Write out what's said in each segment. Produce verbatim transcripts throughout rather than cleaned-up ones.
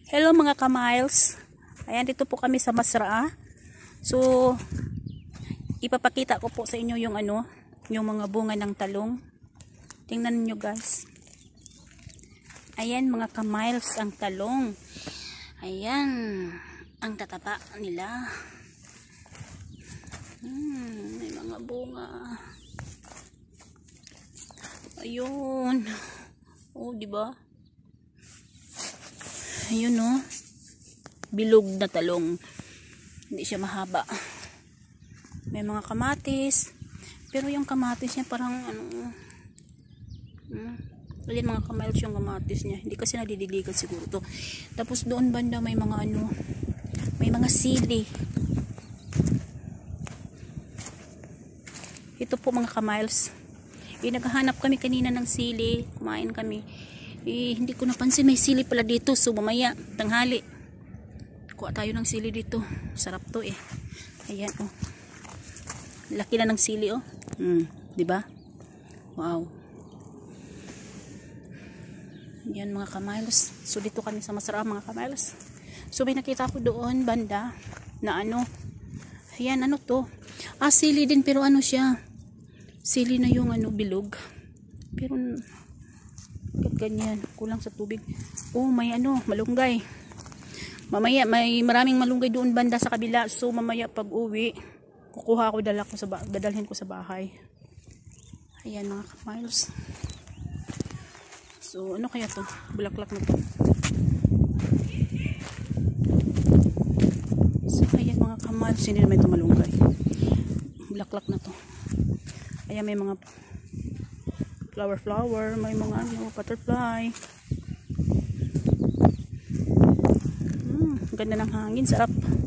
Hello mga ka-miles. Ayan, dito po kami sa Masraa. So, ipapakita ko po sa inyo yung ano, yung mga bunga ng talong. Tingnan niyo guys. Ayan mga ka-miles ang talong. Ayan, ang tataba nila. Hmm, may mga bunga. Ayun. Oh, di ba? Ayun oh. Bilog na talong. Hindi siya mahaba. May mga kamatis. Pero yung kamatis niya parang ano. Hmm. Ayun mga kamiles yung kamatis niya. Hindi kasi nadidiligan siguro to. Tapos doon banda may mga ano. May mga sili. Ito po mga kamiles. Eh, naghahanap kami kanina ng sili. Kumain kami. Eh, hindi ko napansin may sili pala dito. So mamaya, tanghali. Kuha tayo ng sili dito. Sarap to eh. Ayan oh. Laki na ng sili oh. Hmm, di ba? Wow. Yan mga kamiles. So dito kami sa Masraa mga kamiles. So may nakita ko doon banda na ano. Ayan, ano to? Ah, sili din pero ano siya? Sili na yung ano bilog. Pero ganyan, kulang sa tubig. Oh, may ano, malunggay. Mamaya may maraming malunggay doon banda sa kabila. So mamaya pag-uwi, kukuha ko, dala ko sa dadalhin ko sa bahay. Ayan mga kamiles. So ano kaya to? Bulaklak na to. So ayan mga kamiles, hindi naman ito malunggay. Bulaklak na to. Ayan may mga flower flower, may mga ano, butterfly. Hmm, ganda ng hangin, sarap.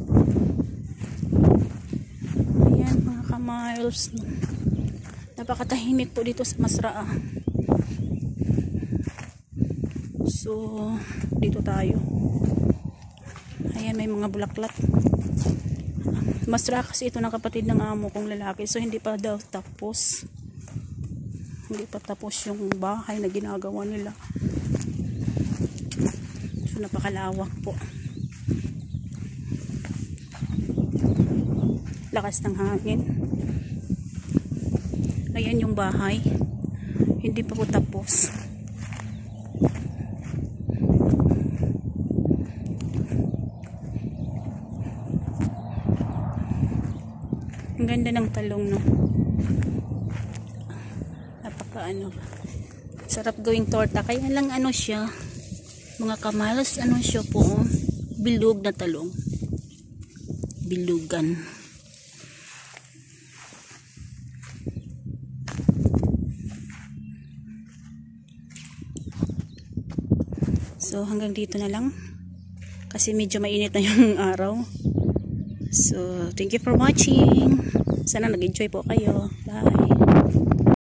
Ayan mga kamiles. Napakatahimik po dito sa Masraa. So, dito tayo. Ayan may mga bulaklak. Masraa kasi ito ng kapatid ng amo kong lalaki. So, hindi pa daw tapos. Hindi pa tapos yung bahay na ginagawa nila. So napakalawak po. Lakas ng hangin. Ayan yung bahay. Hindi pa po tapos. Ang ganda ng talong no. Ano, sarap gawing torta, kaya lang ano siya mga kamiles, ano siya po bilog na talong, bilugan. So hanggang dito na lang kasi medyo mainit na yung araw. So thank you for watching, sana nag-enjoy po kayo. Bye.